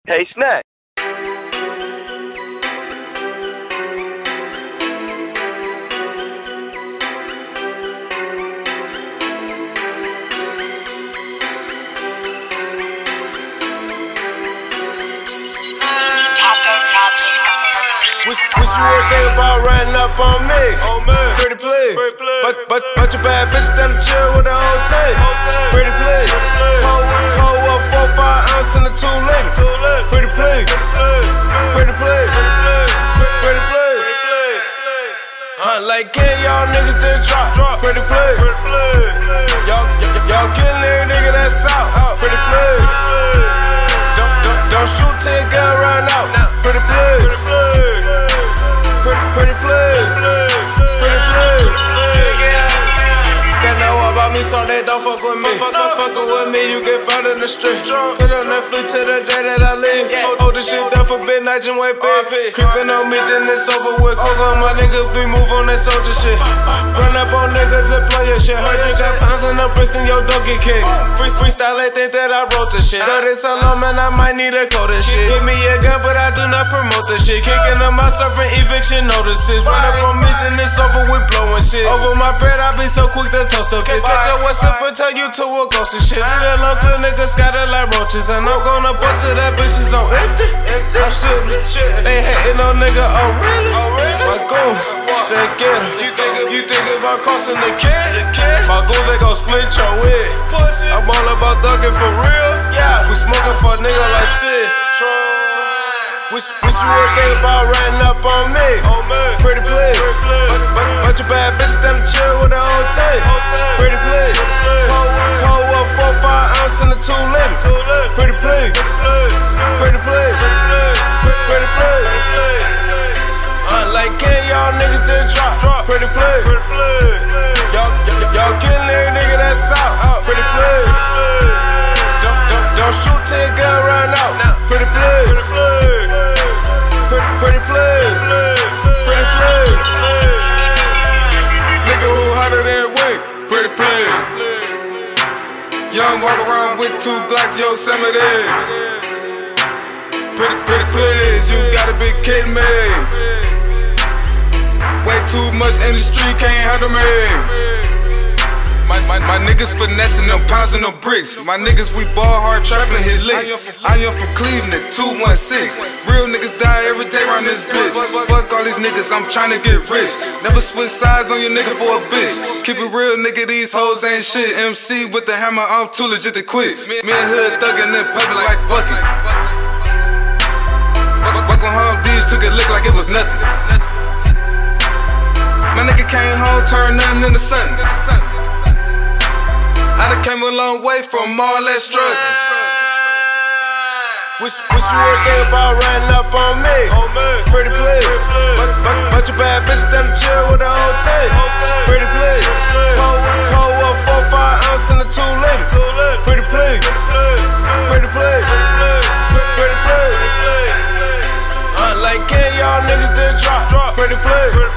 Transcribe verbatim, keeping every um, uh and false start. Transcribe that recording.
Hey, Snack. Wish, wish you would think about running up on me. On me. Pretty please. But, but, bunch of bad bitches down the chill with the whole team. Pretty please. Hold, hold up four, five ounce in the two liter. Pretty please. Pretty please. Pretty please. Hunt like can y'all niggas did drop. Pretty please. Y'all, y'all killing every nigga that's out. Pretty please. Don't, don't, don't shoot till your gun run out. Pretty please. Pretty, pretty please. Pretty please. They know about me, so they don't fuck with me. Fuck, fuck, fuckin' with me, you get found in the street. Put on Netflix till the day that I leave. Hold this shit down for midnight and way big. Creepin' on me, then it's over with. Cause all my niggas be move on that soldier shit. Run up on niggas and play your shit. Heard you got pounds in the wrist and your dog get kicked. Free freestyle, they think that I wrote this shit. Got it so long, man, I might need a code and shit. Give me a gun, but I do not promote this shit. Kicking up my surfing eviction notices. Run up on me, then it's over with blowing shit. Over my bread, I be so quick to toast the bitch. Catch your what's up and turn you to a ghost and shit. See the local niggas scatter like roaches. And I'm gonna bust to that bitch is on empty. I'm shooting. They hating on nigga, oh really? My goons, they get em. You think, you think about crossing the kid? My goons, they gon' split your wig. I'm all about thugging for real. We smoking for a nigga like Sid. Wish, wish you would think about running up on me. Pretty please. Bunch of bad bitches down the chill with the whole team. Pretty please. Hold, hold up four, five ounce in the two liter. Pretty please. Pretty please. Pretty please. Hunt like can y'all niggas did drop. Pretty please. Y'all, y'all killing every nigga that's out. Pretty please. Don't, don't, don't shoot till your gun run out. Pretty please. Pretty, pretty please. Pretty please. Nigga who hotter than Wick. Pretty please. Young walk around with two Glocks, Yosemite. Pretty, pretty please. You gotta be kidding me. Way too much in the street, can't handle me. My, my, my niggas finessing them pounds and them bricks. My niggas, we ball hard, trapping, hit licks. I am from Cleveland, two one six. Real niggas die every day around this bitch. Fuck all these niggas, I'm trying to get rich. Never switch sides on your nigga for a bitch. Keep it real, nigga, these hoes ain't shit. M C with the hammer, I'm too legit to quit. Me and Hood thuggin' in public like fuck it. Fuck on home, these took it look like it was nothing. My nigga came home, turned nothing into something. I done came a long way from all that struggling. Wish, wish you would think about running up on me. Pretty please. Bunch, bunch, bunch of bad bitches down the chill with the whole team. Pretty please. Hold, hold up four, five ounce in the two liter. Pretty please. Pretty please. Pretty please. Hunt like can y'all niggas did drop. Pretty please.